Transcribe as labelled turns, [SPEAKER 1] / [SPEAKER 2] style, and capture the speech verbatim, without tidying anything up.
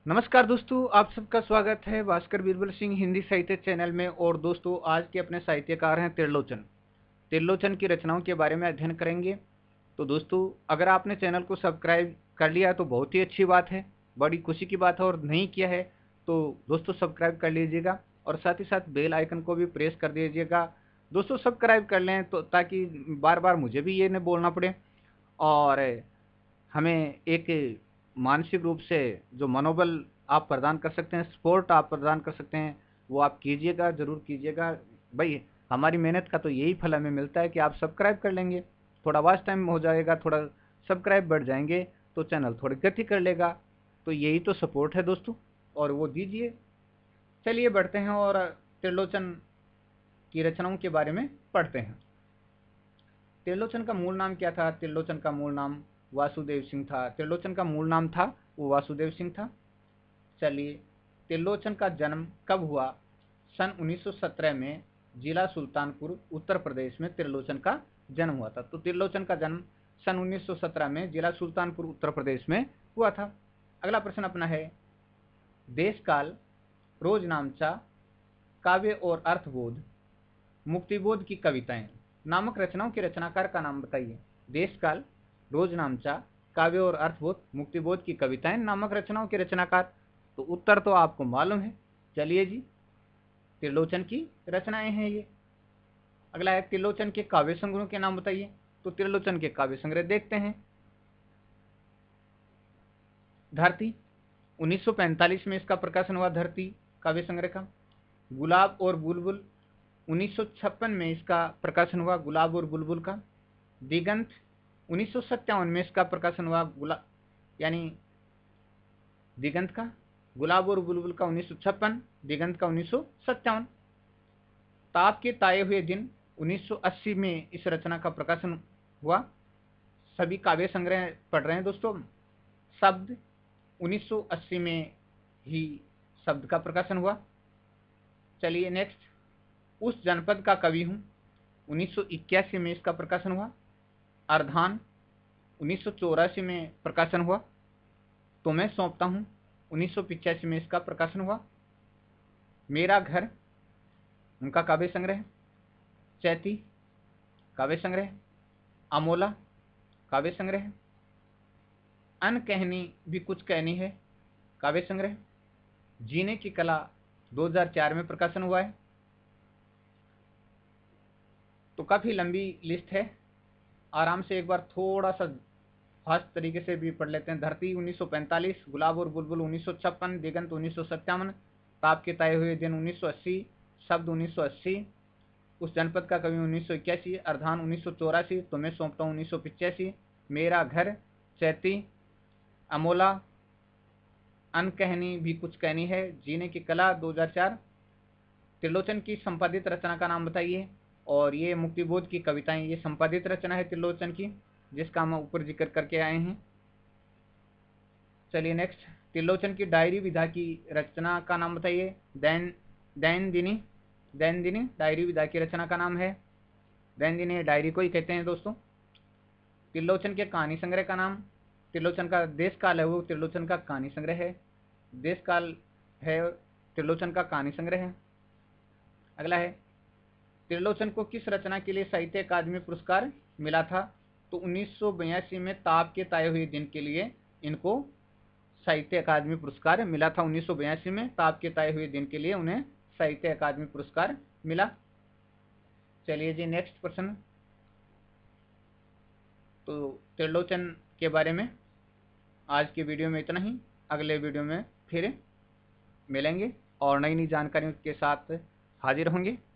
[SPEAKER 1] नमस्कार दोस्तों, आप सबका स्वागत है भास्कर बीरबल सिंह हिंदी साहित्य चैनल में। और दोस्तों, आज के अपने साहित्यकार हैं त्रिलोचन। त्रिलोचन की रचनाओं के बारे में अध्ययन करेंगे। तो दोस्तों, अगर आपने चैनल को सब्सक्राइब कर लिया तो बहुत ही अच्छी बात है, बड़ी खुशी की बात है। और नहीं किया है तो दोस्तों सब्सक्राइब कर लीजिएगा और साथ ही साथ बेल आइकन को भी प्रेस कर दीजिएगा। दोस्तों सब्सक्राइब कर लें तो ताकि बार बार मुझे भी ये नहीं बोलना पड़े, और हमें एक मानसिक रूप से जो मनोबल आप प्रदान कर सकते हैं, सपोर्ट आप प्रदान कर सकते हैं, वो आप कीजिएगा, ज़रूर कीजिएगा भाई। हमारी मेहनत का तो यही फल हमें मिलता है कि आप सब्सक्राइब कर लेंगे, थोड़ा वॉच टाइम हो जाएगा, थोड़ा सब्सक्राइब बढ़ जाएंगे तो चैनल थोड़ी गति कर लेगा। तो यही तो सपोर्ट है दोस्तों, और वो दीजिए। चलिए बढ़ते हैं और त्रिलोचन की रचनाओं के बारे में पढ़ते हैं। त्रिलोचन का मूल नाम क्या था? त्रिलोचन का मूल नाम वासुदेव सिंह था। त्रिलोचन का मूल नाम था वो वासुदेव सिंह था। चलिए, त्रिलोचन का जन्म कब हुआ? सन उन्नीस सौ सत्रह में जिला सुल्तानपुर उत्तर प्रदेश में त्रिलोचन का जन्म हुआ था। तो त्रिलोचन का जन्म सन उन्नीस सौ सत्रह में जिला सुल्तानपुर उत्तर प्रदेश में हुआ था। अगला प्रश्न अपना है, देश काल, रोजनामचा, काव्य और अर्थबोध, मुक्तिबोध की कविताएं नामक रचनाओं के रचनाकार का नाम बताइए। देश काल, रोजनामचा, काव्य और अर्थबोध, मुक्तिबोध की कविताएं नामक रचनाओं के रचनाकार। तो उत्तर तो आपको मालूम है। चलिए जी, त्रिलोचन की रचनाएं हैं ये। अगला है, त्रिलोचन के काव्य संग्रहों के नाम बताइए। तो त्रिलोचन के काव्य संग्रह देखते हैं। धरती, उन्नीस सौ पैंतालीस में इसका प्रकाशन हुआ, धरती काव्य संग्रह का। गुलाब और बुलबुल, उन्नीस सौ छप्पन में इसका प्रकाशन हुआ, गुलाब और बुलबुल का। दिगंत, उन्नीस सौ सत्तावन में इसका प्रकाशन हुआ, गुलाब यानी दिगंत का। गुलाब और बुलबुल का उन्नीस सौ छप्पन, दिगंत का उन्नीस सौ सत्तावन। ताप के ताए हुए दिन, उन्नीस सौ अस्सी में इस रचना का प्रकाशन हुआ। सभी काव्य संग्रह पढ़ रहे हैं दोस्तों। शब्द, उन्नीस सौ अस्सी में ही शब्द का प्रकाशन हुआ। चलिए नेक्स्ट, उस जनपद का कवि हूँ, उन्नीस सौ इक्यासी में इसका प्रकाशन हुआ। अर्धान, उन्नीस सौ चौरासी में प्रकाशन हुआ। तो मैं सौंपता हूँ, उन्नीस सौ पिचासी में इसका प्रकाशन हुआ। मेरा घर, उनका काव्य संग्रह। चैती, काव्य संग्रह। अमोला, काव्य संग्रह। अनकहनी भी कुछ कहनी है, काव्य संग्रह। जीने की कला, दो हज़ार चार में प्रकाशन हुआ है। तो काफ़ी लंबी लिस्ट है, आराम से एक बार थोड़ा सा फास्ट तरीके से भी पढ़ लेते हैं। धरती उन्नीस सौ पैंतालीस, गुलाब और बुलबुल उन्नीस सौ छप्पन, दिगंत उन्नीस सौ सत्तावन, ताप के ताए हुए दिन उन्नीस सौ अस्सी, शब्द उन्नीस सौ अस्सी, उस जनपद का कवि उन्नीस सौ इक्यासी, अर्धान उन्नीस सौ चौरासी, तो मैं सौंपता हूँ उन्नीस सौ पिचासी, मेरा घर, चैती, अमोला, अनकहनी भी कुछ कहनी है, जीने की कला दो हज़ार चार। त्रिलोचन की संपादित रचना का नाम बताइए। और ये मुक्तिबोध की कविताएं, ये संपादित रचना है त्रिलोचन की, जिसका हम ऊपर जिक्र करके आए हैं। चलिए नेक्स्ट, त्रिलोचन की डायरी विधा की रचना का नाम बताइए। दैन दैनंदिनी, दैनंदिनी डायरी विधा की रचना का नाम है। दैनंदिनी डायरी को ही कहते हैं दोस्तों। त्रिलोचन के कहानी संग्रह का नाम, त्रिलोचन का देश काल है वो त्रिलोचन का कहानी संग्रह है। देश काल है त्रिलोचन का कहानी संग्रह है। अगला है, त्रिलोचन को किस रचना के लिए साहित्य अकादमी पुरस्कार मिला था? तो उन्नीस सौ बयासी में ताप के ताए हुए दिन के लिए इनको साहित्य अकादमी पुरस्कार मिला था। उन्नीस सौ बयासी में ताप के ताए हुए दिन के लिए उन्हें साहित्य अकादमी पुरस्कार मिला। चलिए जी नेक्स्ट प्रश्न। तो त्रिलोचन के बारे में आज की वीडियो में इतना ही। अगले वीडियो में फिर मिलेंगे और नई नई जानकारियों के साथ हाजिर होंगे।